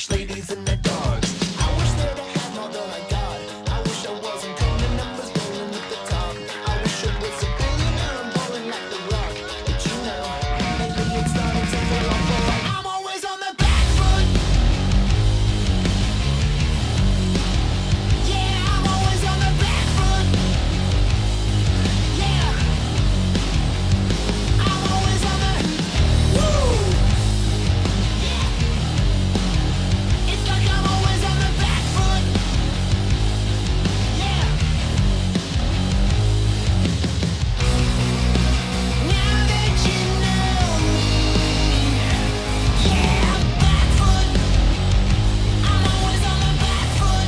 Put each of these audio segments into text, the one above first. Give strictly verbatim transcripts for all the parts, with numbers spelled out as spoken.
Irish ladies and their dogs. I wish that I had more than I got. I wish I wasn't coming up as rolling at the top. I wish I was a billionaire and balling like The Rock. But you know, lately it's starting to feel awful. I'm always on the back foot. Yeah, I'm always on the back foot. Yeah, I'm always on the woo. Yeah, it's like I'm always on the back foot. Yeah. Now that you know me, yeah, back foot. I'm always on the back foot.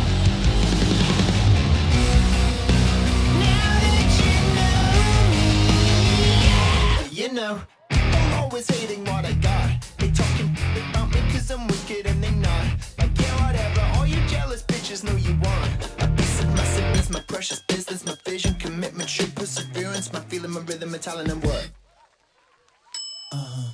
Now that you know me, yeah. You know, people always hating what I got. They talking about me cause I'm wicked and they not. Like, yeah, whatever, all you jealous bitches know you want a piece of my sickness, my precious business, my vision, commitment, true perseverance, my feeling, my rhythm, my talent, and what? Uh-huh.